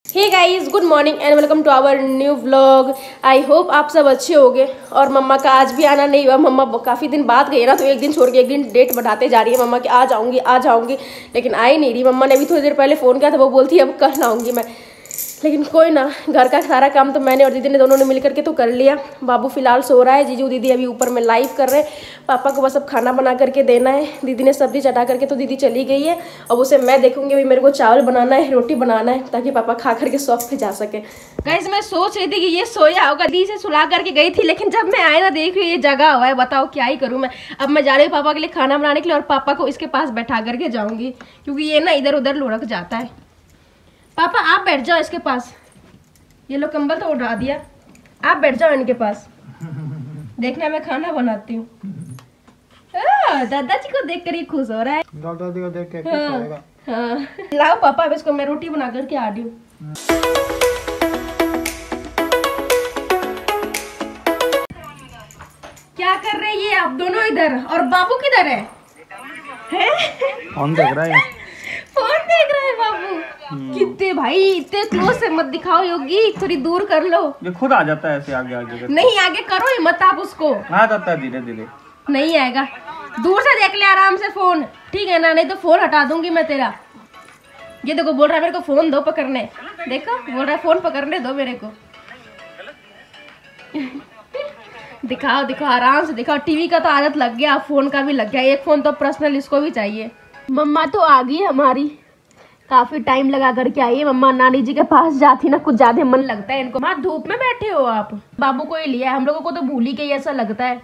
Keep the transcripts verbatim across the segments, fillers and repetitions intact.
Hey guys, good morning and welcome to our new vlog. I hope आप सब अच्छे होंगे। और मम्मा का आज भी आना नहीं हुआ। मम्मा काफ़ी दिन बाद गई ना, तो एक दिन छोड़ के एक दिन डेट बढ़ाते जा रही है मम्मा कि आ जाऊंगी आ जाऊंगी, लेकिन आई नहीं रही। मम्मा ने भी थोड़ी देर पहले फ़ोन किया था, वो बोलती है अब कल आऊँगी मैं, लेकिन कोई ना। घर का सारा काम तो मैंने और दीदी ने दोनों ने मिल करके तो कर लिया। बाबू फिलहाल सो रहा है, जीजू दीदी अभी ऊपर में लाइव कर रहे हैं। पापा को बस अब खाना बना करके देना है। दीदी ने सब्जी चटा करके तो दीदी चली गई है, अब उसे मैं देखूंगी। अभी मेरे को चावल बनाना है, रोटी बनाना है, ताकि पापा खा करके शॉप पे जा सके। गाइस, मैं सोच रही थी कि ये सोया होगा, दी से सुला करके गई थी, लेकिन जब मैं आया ना देख रही ये जगह हुआ है, बताओ क्या ही करूँ मैं। अब मैं जा रही हूँ पापा के लिए खाना बनाने के लिए, और पापा को इसके पास बैठा करके जाऊंगी, क्योंकि ये ना इधर उधर लुढ़क जाता है। पापा आप बैठ जाओ इसके पास, ये लो कंबल तो उड़ा दिया, आप बैठ जाओ इनके पास। देखना मैं खाना बनाती हूँ। दादाजी को देख कर ही खुश हो रहा है। दादाजी को देख के खुश हाँ, होएगा। हाँ। लाओ पापा, अब इसको मैं रोटी बना करके आ रही हूँ। क्या कर रहे हैं ये आप दोनों इधर, और बाबू किधर है? फोन देख रहा है। फोन देख रहा है बाबू। कितने भाई, इतने क्लोज से मत दिखाओ योगी, थोड़ी दूर कर लो। ये खुद आ जाता है ऐसे आगे आगे। नहीं आगे करो ही मत आप उसको। आ जाता है धीरे धीरे। नहीं आएगा, दूर से देख ले आराम से फोन, ठीक है ना? नहीं तो फोन हटा दूंगी मैं तेरा। ये देखो बोल रहा है मेरे को फोन दो पकड़ने, देखो बोल रहा है फोन पकड़ने दो मेरे को। दिखाओ दिखाओ आराम से दिखाओ। टीवी का तो आदत लग गया, फोन का भी लग गया। एक फोन तो पर्सनल इसको भी चाहिए। मम्मा तो आ गई हमारी, काफी टाइम लगा करके आई है। मम्मा नानी जी के पास जाती ना, कुछ ज्यादा मन लगता है इनको। माँ धूप में बैठे हो आप? बाबू को ही लिया है, हम लोगों को तो भूल ही गई ऐसा लगता है।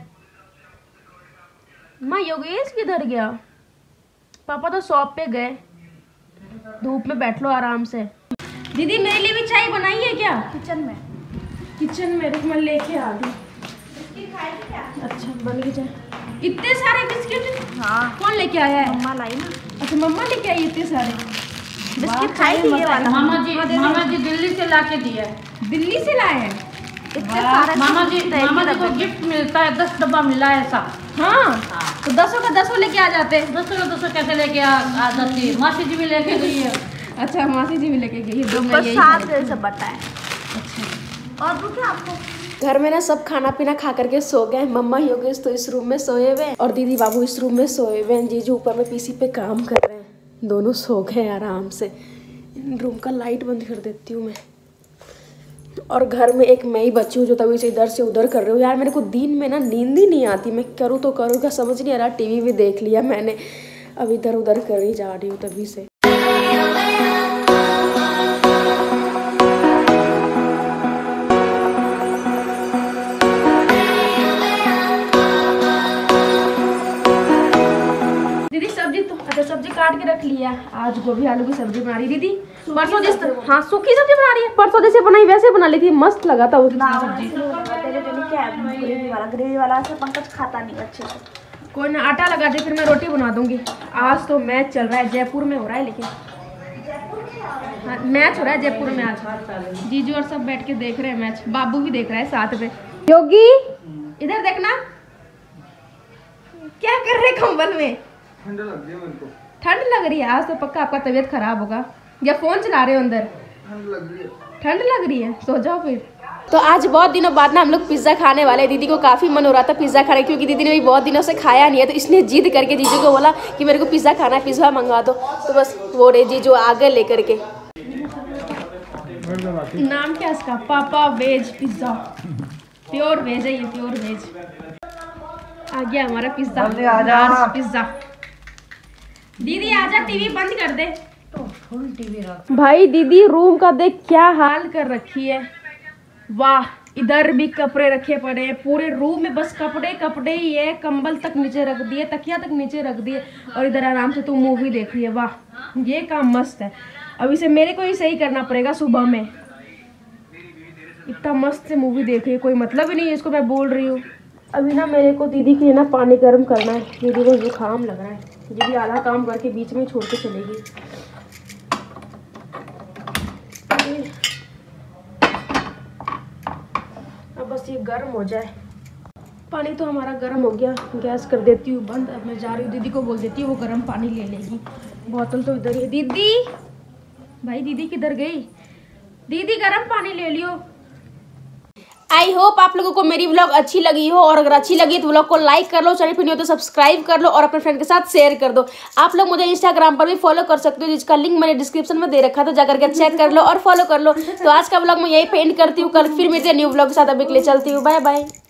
माँ योगेश किधर गया? पापा तो शॉप पे गए। धूप में बैठ लो आराम से। दीदी मेरे लिए भी चाय बनाई है क्या? किचन में किचन में रुक, मैं लेके आ गई। अच्छा बन गई चाय। इतने सारे बिस्किट? हाँ। कौन लेके आया है? मम्मा लाई ना। अच्छा मम्मा लेके आई इतने सारे बिस्किट। खाई थी ये वाला? मामा जी मामा जी दिल्ली से ला के दिया है। दिल्ली से लाए हैं इतने सारे? मामा जी मामा जी को गिफ्ट मिलता है, दस डब्बा मिला है ऐसा। हाँ, तो दसों का दसों लेके आ जाते हैं। दसों का दसों कैसे लेके आ जाती है? मासी जी भी लेके गई है। अच्छा मासी जी भी लेके गई है, सब बटा है। अच्छा और क्या आपको? घर में ना सब खाना पीना खा करके सो गए। मम्मा योगेश तो इस रूम में सोए हुए और दीदी बाबू इस रूम में सोए हुए हैं। जीजू ऊपर में पीसी पे काम कर रहे हैं, दोनों सो गए आराम से। रूम का लाइट बंद कर देती हूँ मैं। और घर में एक मैं ही बच्ची हूँ जो तभी से इधर से उधर कर रही हूँ। यार मेरे को दिन में ना नींद ही नहीं आती, मैं करूँ तो करूँ क्या समझ नहीं आ रहा। टीवी भी देख लिया मैंने, अब इधर उधर कर ही जा रही हूँ तभी से। दीदी सब्जी तो अच्छा सब्जी काट के रख लिया। आज गोभी आलू की सब्जी बना रही दीदी। परसों जिस हाँ सूखी सब्जी बना रही है, परसों जैसे बनाई वैसे बना ली थी, मस्त लगा था उसकी सब्जी। ग्रेवी वाला ग्रेवी वाला से पंकज खाता नहीं अच्छे से। कोई ना, आटा लगा दे फिर मैं रोटी बना दूंगी। आज तो मैच चल रहा है, जयपुर में हो रहा है, लेकिन हाँ, मैच हो रहा है जयपुर में आज। जीजू और सब बैठ के देख रहे हैं मैच, बाबू भी देख रहा है साथ में। योगी इधर देखना, क्या कर रहे कंबल में? ठंड लग रही है मेरे को। ठंड लग रही है? आज तो पक्का आपका तबीयत खराब होगा, या फोन चला रहे हो अंदर? ठंड लग रही है। ठंड लग रही है, सो जाओ फिर। तो आज बहुत दिनों बाद ना हम लोग पिज्ज़ा खाने वाले हैं। दीदी को काफ़ी मन हो रहा था पिज़्ज़ा खाने, क्योंकि दीदी ने भी बहुत दिनों से खाया नहीं है, तो इसने जिद करके जीजू को बोला कि मेरे को पिज़्ज़ा खाना है, पिज़्ज़ा मंगवा दो। तो बस वो रे जीजू आ गए लेकर के। नाम क्या इसका? पापा वेज पिज़्ज़ा, प्योर वेज है ये, प्योर वेज। आ गया हमारा पिज़्ज़ा, पिज़्ज़ा। दीदी आजा, टीवी बंद कर दे। तो फुल टीवी रख। भाई दीदी रूम का देख क्या हाल कर रखी है। वाह, इधर भी कपड़े रखे पड़े हैं, पूरे रूम में बस कपड़े कपड़े ही है। कंबल तक नीचे रख दिए, तकिया तक नीचे रख दिए, और इधर आराम से तू मूवी देख रही है। वाह ये काम मस्त है। अब इसे मेरे को ही सही करना पड़ेगा सुबह में। इतना मस्त से मूवी देख रही है, कोई मतलब ही नहीं है इसको मैं बोल रही हूँ। अभी ना मेरे को दीदी के लिए ना पानी गर्म करना है। दीदी को जुकाम लग रहा है, दीदी आधा काम करके बीच में छोड़ के चलेगी। अब बस ये गर्म हो जाए। पानी तो हमारा गर्म हो गया, गैस कर देती हूँ बंद। अब मैं जा रही हूँ, दीदी को बोल देती हूँ वो गर्म पानी ले लेगी। बोतल तो इधर ही है। दीदी भाई दीदी किधर गई? दीदी गर्म पानी ले लियो। आई होप आप लोगों को मेरी व्लॉग अच्छी लगी हो, और अगर अच्छी लगी तो व्लॉग को लाइक कर लो, चैनल पर नहीं हो तो सब्सक्राइब कर लो और अपने फ्रेंड के साथ शेयर कर दो। आप लोग मुझे इंस्टाग्राम पर भी फॉलो कर सकते हो, जिसका लिंक मैंने डिस्क्रिप्शन में दे रखा है, तो जाकर के चेक कर लो और फॉलो कर लो। तो आज का व्लॉग मैं यही पे एंड करती हूँ, कल फिर मिलते हैं न्यू व्लॉग के साथ। अभी के लिए चलती हूँ, बाय बाय।